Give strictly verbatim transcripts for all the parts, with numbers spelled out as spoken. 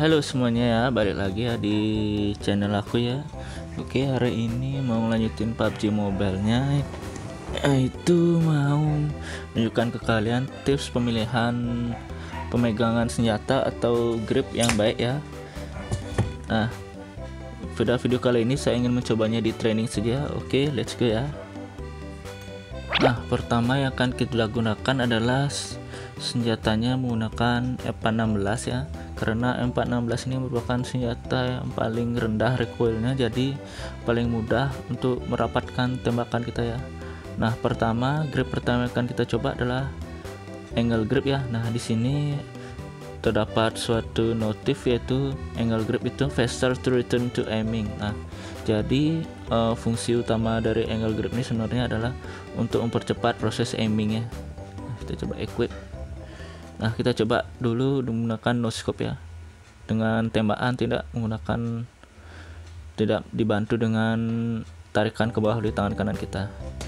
Halo semuanya ya, balik lagi ya di channel aku ya. Oke, hari ini mau lanjutin P U B G Mobile-nya. Itu mau menunjukkan ke kalian tips pemilihan pemegangan senjata atau grip yang baik ya. Nah, pada video kali ini saya ingin mencobanya di training saja. Oke, let's go ya. Nah, pertama yang akan kita gunakan adalah senjatanya menggunakan M empat enam belas ya, karena M empat enam belas ini merupakan senjata yang paling rendah recoilnya, jadi paling mudah untuk merapatkan tembakan kita ya. Nah, pertama grip pertama yang akan kita coba adalah angle grip ya. Nah, di sini terdapat suatu notif yaitu angle grip itu faster to return to aiming. Nah, jadi uh, fungsi utama dari angle grip ini sebenarnya adalah untuk mempercepat proses aiming ya. Nah, kita coba equip. Nah, kita coba dulu menggunakan no scope ya, dengan tembakan tidak menggunakan tidak dibantu dengan tarikan ke bawah di tangan kanan kita.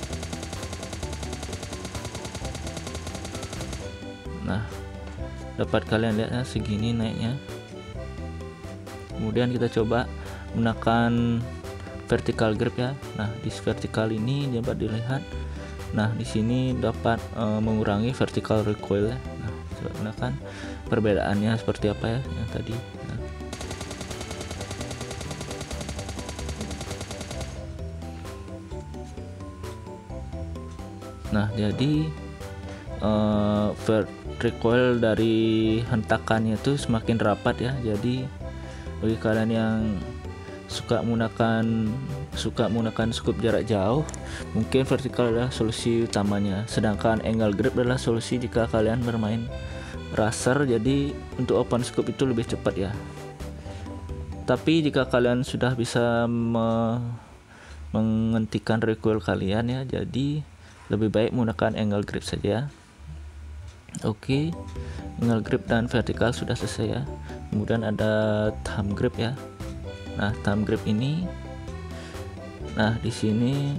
Nah, dapat kalian lihat ya, segini naiknya. Kemudian kita coba menggunakan vertical grip ya. Nah, di vertical ini dapat dilihat. Nah, di sini dapat uh, mengurangi vertical recoil ya. Nah, coba gunakan perbedaannya seperti apa ya yang tadi. Nah, nah jadi uh, recoil dari hentakannya itu semakin rapat ya. Jadi bagi kalian yang suka menggunakan suka menggunakan scope jarak jauh, mungkin vertikal adalah solusi utamanya, sedangkan angle grip adalah solusi jika kalian bermain racer. Jadi untuk open scope itu lebih cepat ya. Tapi jika kalian sudah bisa me menghentikan recoil kalian ya, jadi lebih baik menggunakan angle grip saja. Oke, angle grip dan vertikal sudah selesai ya. Kemudian ada thumb grip ya. Nah, thumb grip ini, nah di sini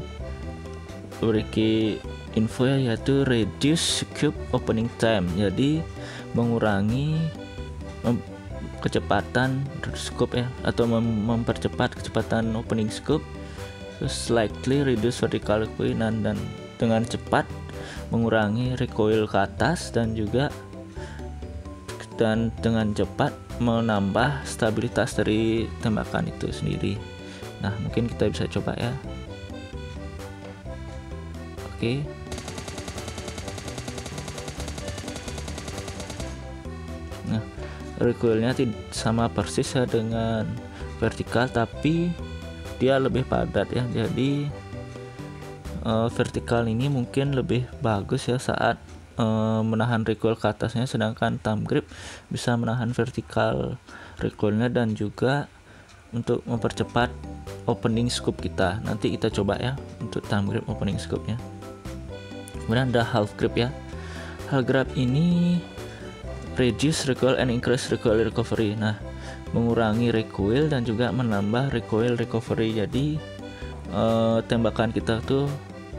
beri info ya, yaitu reduce scope opening time. Jadi mengurangi mem kecepatan scope ya, atau mem mempercepat kecepatan opening scope. Terus slightly reduce vertical recoil, dan, dan dengan cepat mengurangi recoil ke atas, dan juga dan dengan cepat menambah stabilitas dari tembakan itu sendiri. Nah, mungkin kita bisa coba ya. Oke. Nah, recoilnya sama persis ya dengan vertikal, tapi dia lebih padat ya. Jadi uh, vertikal ini mungkin lebih bagus ya saat uh, menahan recoil ke atasnya, sedangkan thumb grip bisa menahan vertikal recoilnya dan juga untuk mempercepat opening scope kita. Nanti kita coba ya untuk thumb grip opening scope nya. Kemudian ada half grip ya. Half grip ini reduce recoil and increase recoil recovery. Nah, mengurangi recoil dan juga menambah recoil recovery. Jadi uh, tembakan kita tuh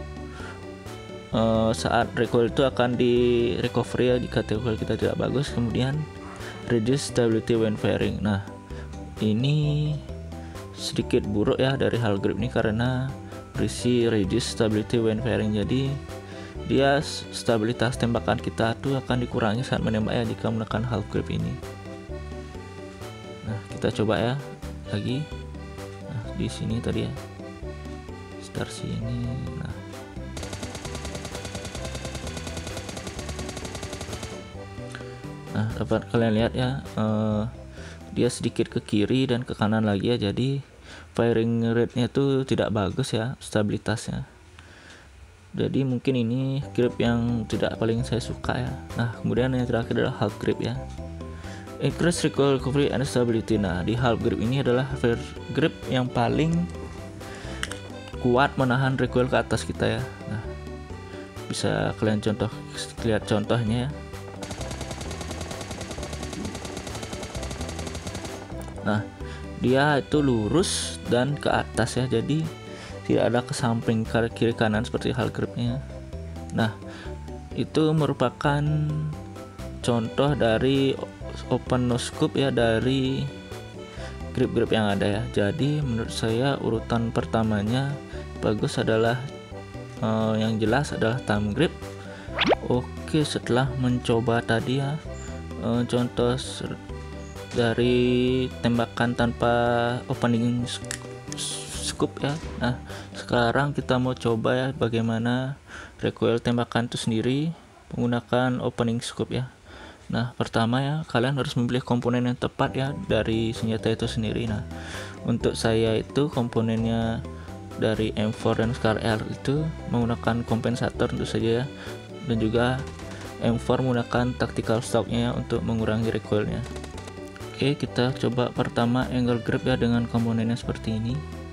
uh, saat recoil itu akan di recovery ya jika recoil kita tidak bagus. Kemudian reduce stability when firing. Nah, ini sedikit buruk ya dari half grip ini, karena berisi reduce stability when firing. Jadi dia stabilitas tembakan kita tuh akan dikurangi saat menembak ya jika menggunakan half grip ini. Nah, kita coba ya lagi. Nah, di sini tadi ya, start sini. Nah, nah dapat kalian lihat ya, uh, dia sedikit ke kiri dan ke kanan lagi ya. Jadi firing rate-nya tuh tidak bagus ya, stabilitasnya. Jadi mungkin ini grip yang tidak paling saya suka ya. Nah, kemudian yang terakhir adalah half grip ya. Increase recoil recovery and stability. Nah, di half grip ini adalah grip yang paling kuat menahan recoil ke atas kita ya. Nah, bisa kalian contoh lihat contohnya ya. Nah, dia itu lurus dan ke atas ya, jadi tidak ada ke samping kiri kanan seperti half gripnya. Nah, itu merupakan contoh dari open no scope ya dari grip-grip yang ada ya. Jadi menurut saya urutan pertamanya bagus adalah uh, yang jelas adalah thumb grip. Oke, setelah mencoba tadi ya uh, contoh dari tembakan tanpa opening scope ya. Nah, sekarang kita mau coba ya bagaimana recoil tembakan itu sendiri menggunakan opening scope ya. Nah, pertama ya kalian harus memilih komponen yang tepat ya dari senjata itu sendiri. Nah, untuk saya itu komponennya dari M four dan Scar L itu menggunakan kompensator tentu saja ya, dan juga M four menggunakan tactical stocknya ya, untuk mengurangi recoilnya. Oke, kita coba pertama angle grip ya dengan komponennya seperti ini.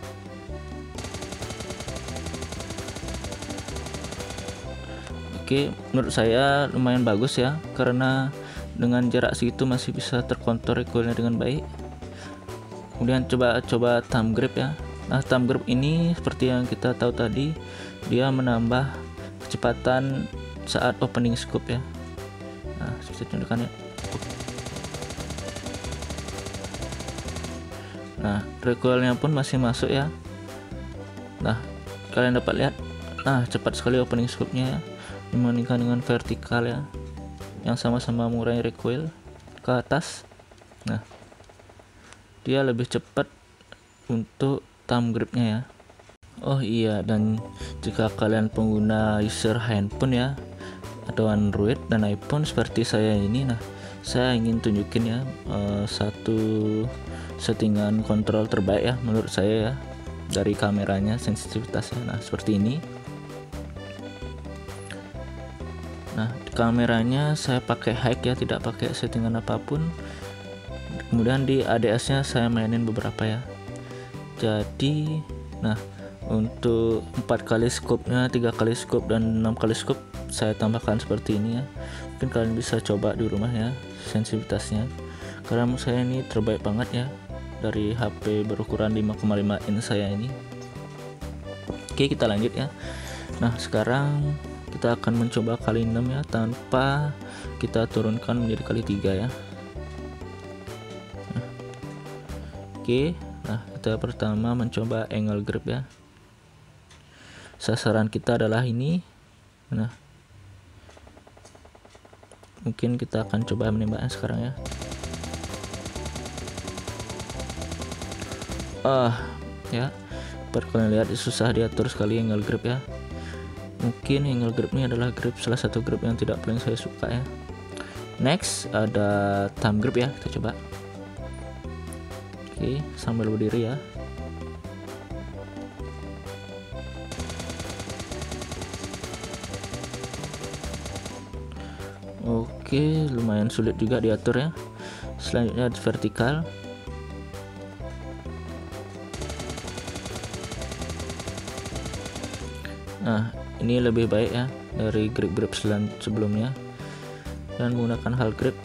Oke, menurut saya lumayan bagus ya, karena dengan jarak segitu masih bisa terkontrol recoilnya dengan baik. Kemudian coba coba thumb grip ya. Nah, thumb grip ini seperti yang kita tahu tadi, dia menambah kecepatan saat opening scope ya. Nah, saya tunjukkan ya. Nah, recoilnya pun masih masuk ya. Nah, kalian dapat lihat, nah cepat sekali opening scope-nya ya, dibandingkan dengan vertikal ya, yang sama-sama mengurangi recoil ke atas. Nah, dia lebih cepat untuk thumb gripnya ya. Oh iya, dan jika kalian pengguna user handphone ya atau Android dan iPhone seperti saya ini, nah saya ingin tunjukin ya uh, satu settingan kontrol terbaik ya menurut saya ya dari kameranya, sensitivitasnya. Nah, seperti ini. Nah, di kameranya saya pakai high ya, tidak pakai settingan apapun. Kemudian di A D S nya saya mainin beberapa ya. Jadi, nah untuk empat kali scope-nya, tiga kali scope dan enam kali scope saya tambahkan seperti ini ya. Mungkin kalian bisa coba di rumah ya sensitivitasnya. Karena menurut saya ini terbaik banget ya dari H P berukuran lima koma lima inch saya ini. Oke, kita lanjut ya. Nah, sekarang kita akan mencoba kali enam ya, tanpa kita turunkan menjadi kali tiga ya. Nah, oke, nah kita pertama mencoba angle grip ya. Sasaran kita adalah ini. Nah, mungkin kita akan coba menembaknya sekarang ya. Ah, ya, seperti kalian lihat susah diatur sekali angle grip ya. Mungkin angle grip ini adalah grip salah satu grip yang tidak paling saya suka ya. Next ada thumb grip ya, kita coba. Oke, sambil berdiri ya. Oke, lumayan sulit juga diatur ya. Selanjutnya di vertikal. Nah, ini lebih baik ya dari grip-grip sebelumnya, dan menggunakan hal grip.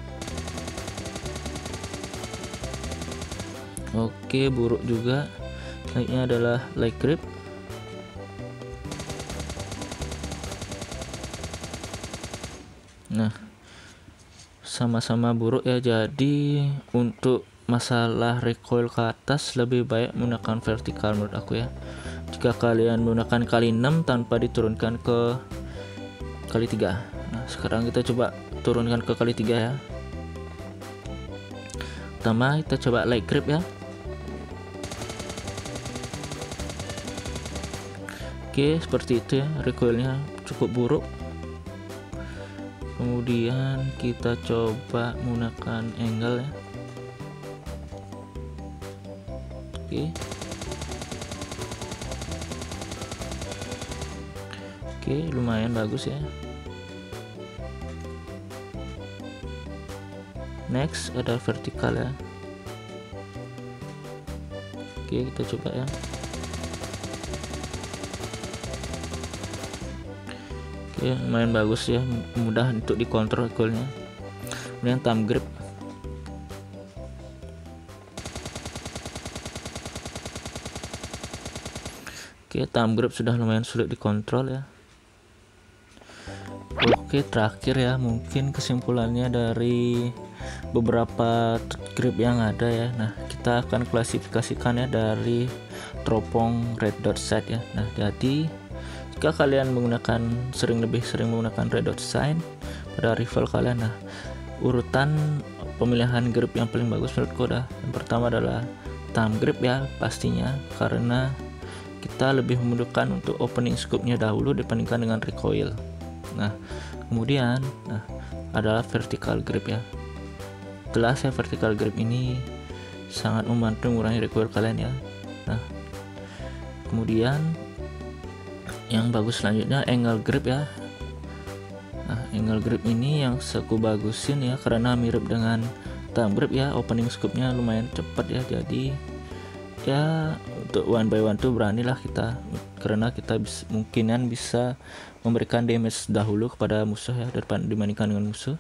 Oke, buruk juga. Selanjutnya adalah light grip. Nah, sama-sama buruk ya. Jadi untuk masalah recoil ke atas lebih baik menggunakan vertikal menurut aku ya. Jika kalian menggunakan kali enam tanpa diturunkan ke kali tiga. Nah, sekarang kita coba turunkan ke kali tiga ya. Pertama kita coba light grip ya. Oke, seperti itu ya, recoilnya cukup buruk. Kemudian kita coba menggunakan angle ya. Oke. Oke, lumayan bagus ya. Next ada vertikal ya. Oke, kita coba ya. Oke, lumayan bagus ya, mudah untuk dikontrol recoilnya. Kemudian thumb grip. Oke, thumb grip sudah lumayan sulit dikontrol ya. Oke, terakhir ya, mungkin kesimpulannya dari beberapa grip yang ada ya. Nah, kita akan klasifikasikannya dari teropong red dot sight ya. Nah, jadi jika kalian menggunakan sering lebih sering menggunakan red dot sight pada rifle kalian, nah urutan pemilihan grip yang paling bagus menurutku dah yang pertama adalah thumb grip ya pastinya, karena kita lebih memudahkan untuk opening scope-nya dahulu dibandingkan dengan recoil. Nah, kemudian nah adalah vertical grip ya. Jelas ya, vertical grip ini sangat membantu mengurangi recoil kalian ya. Nah, kemudian yang bagus selanjutnya angle grip ya. Nah, angle grip ini yang aku bagusin ya karena mirip dengan thumb grip ya, opening scope-nya lumayan cepat ya. Jadi ya untuk one by one tuh beranilah kita, karena kita bis, mungkinan bisa memberikan damage dahulu kepada musuh ya daripada dibandingkan dengan musuh.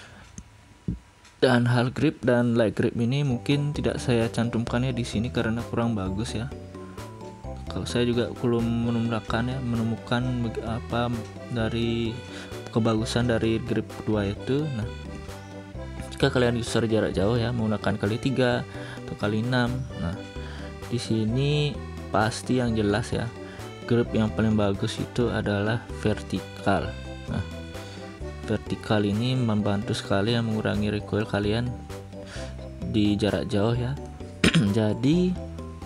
Dan hal grip dan light grip ini mungkin tidak saya cantumkannya di sini karena kurang bagus ya. Kalau saya juga belum menemukan ya menemukan apa dari kebagusan dari grip kedua itu. Nah, jika kalian user jarak jauh ya menggunakan kali tiga atau kali enam, nah di sini pasti yang jelas ya grip yang paling bagus itu adalah vertikal. Nah, vertikal ini membantu sekali yang mengurangi recoil kalian di jarak jauh ya. Jadi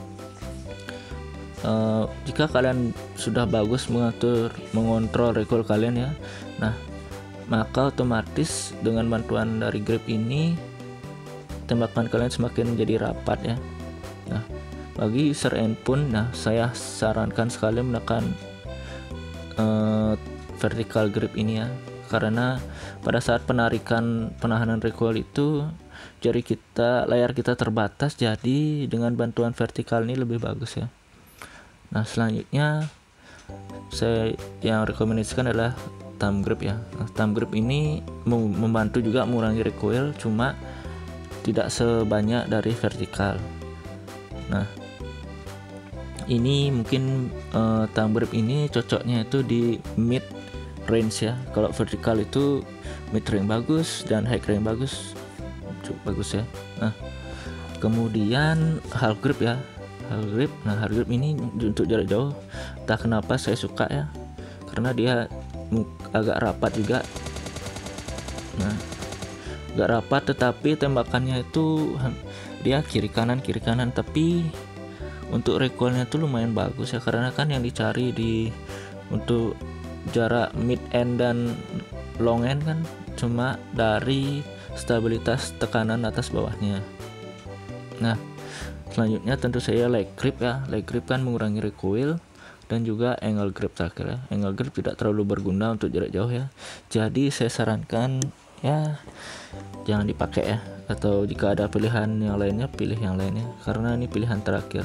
Uh, jika kalian sudah bagus mengatur mengontrol recoil kalian ya, nah maka otomatis dengan bantuan dari grip ini tembakan kalian semakin menjadi rapat ya. Nah, bagi user end pun, nah saya sarankan sekali menekan uh, vertical grip ini ya, karena pada saat penarikan penahanan recoil itu jari kita layar kita terbatas, jadi dengan bantuan vertikal ini lebih bagus ya. Nah, selanjutnya saya yang rekomendasikan adalah thumb grip ya. Nah, thumb grip ini membantu juga mengurangi recoil, cuma tidak sebanyak dari vertikal. Nah, ini mungkin uh, thumb grip ini cocoknya itu di mid range ya. Kalau vertikal itu mid range bagus dan high range bagus, cukup bagus ya. Nah, kemudian hal grip ya. Hal grip, nah hal grip ini untuk jarak jauh, entah kenapa saya suka ya, karena dia agak rapat juga. Nah, agak rapat tetapi tembakannya itu dia kiri kanan kiri kanan, tapi untuk recoilnya itu lumayan bagus ya, karena kan yang dicari di untuk jarak mid end dan long end kan cuma dari stabilitas tekanan atas bawahnya. Nah, selanjutnya tentu saya light grip ya. Light grip kan mengurangi recoil, dan juga angle grip terakhir ya. Angle grip tidak terlalu berguna untuk jarak jauh ya. Jadi saya sarankan ya jangan dipakai ya. Atau jika ada pilihan yang lainnya, pilih yang lainnya, karena ini pilihan terakhir.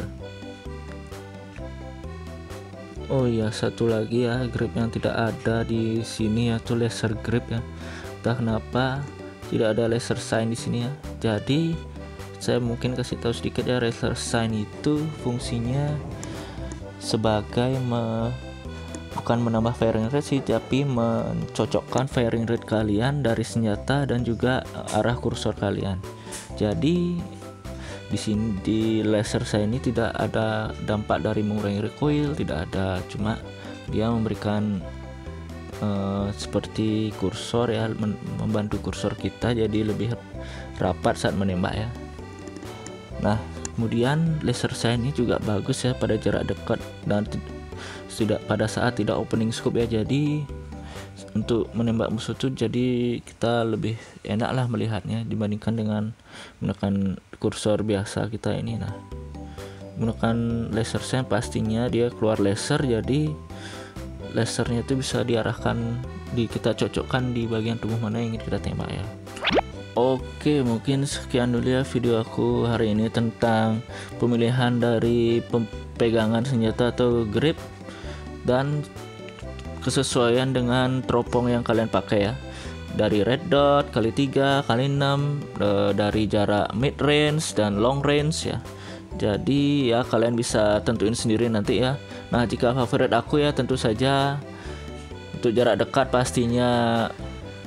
Oh iya, satu lagi ya grip yang tidak ada di sini yaitu laser grip ya. Entah kenapa tidak ada laser sign di sini ya. Jadi saya mungkin kasih tahu sedikit ya, laser sign itu fungsinya sebagai me, bukan menambah firing rate sih, tapi mencocokkan firing rate kalian dari senjata dan juga arah kursor kalian. Jadi di sini di laser sign ini tidak ada dampak dari mengurangi recoil, tidak ada, cuma dia memberikan uh, seperti kursor ya, membantu kursor kita jadi lebih rapat saat menembak ya. Nah, kemudian laser sign ini juga bagus ya pada jarak dekat dan tidak pada saat tidak opening scope ya. Jadi untuk menembak musuh tuh jadi kita lebih enak lah melihatnya dibandingkan dengan menggunakan kursor biasa kita ini. Nah, menggunakan laser sign pastinya dia keluar laser, jadi lasernya itu bisa diarahkan di kita cocokkan di bagian tubuh mana yang ingin kita tembak ya. Oke, mungkin sekian dulu ya video aku hari ini tentang pemilihan dari pegangan senjata atau grip dan kesesuaian dengan teropong yang kalian pakai ya. Dari red dot, kali tiga, kali enam, dari jarak mid range dan long range ya. Jadi ya kalian bisa tentuin sendiri nanti ya. Nah, jika favorit aku ya tentu saja untuk jarak dekat pastinya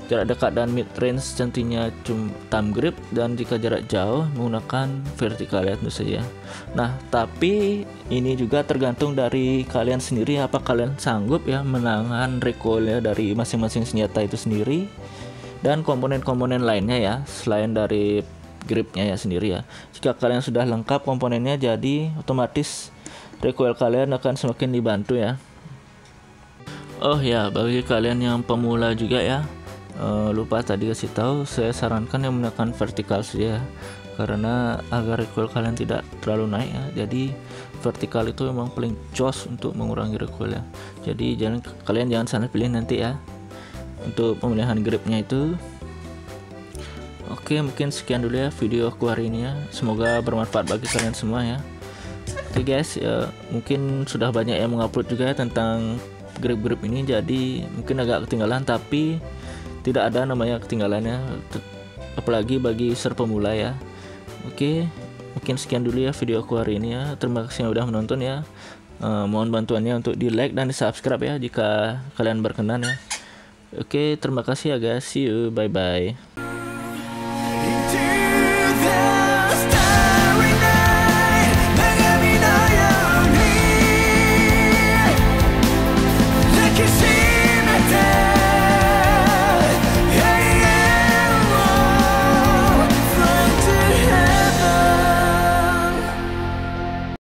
jarak dekat dan mid range tentunya cuma thumb grip, dan jika jarak jauh menggunakan vertikal ya tentu saja. Nah, tapi ini juga tergantung dari kalian sendiri, apa kalian sanggup ya menahan recoil ya dari masing-masing senjata itu sendiri dan komponen-komponen lainnya ya selain dari gripnya ya sendiri ya. Jika kalian sudah lengkap komponennya, jadi otomatis recoil kalian akan semakin dibantu ya. Oh ya, bagi kalian yang pemula juga ya, Uh, lupa tadi kasih tahu, saya sarankan yang menggunakan vertikal saja karena agar recoil kalian tidak terlalu naik ya. Jadi vertikal itu memang paling jos untuk mengurangi recoil ya. Jadi jangan kalian jangan salah pilih nanti ya untuk pemilihan gripnya itu. Oke, mungkin sekian dulu ya video aku hari ini ya. Semoga bermanfaat bagi kalian semua ya. Oke guys, ya mungkin sudah banyak yang mengupload juga ya tentang grip-grip ini, jadi mungkin agak ketinggalan, tapi tidak ada namanya ketinggalannya, apalagi bagi user pemula ya. Oke, mungkin sekian dulu ya video aku hari ini ya. Terima kasih yang udah menonton ya. Uh, mohon bantuannya untuk di like dan di subscribe ya jika kalian berkenan ya. Oke, terima kasih ya guys. See you, bye bye.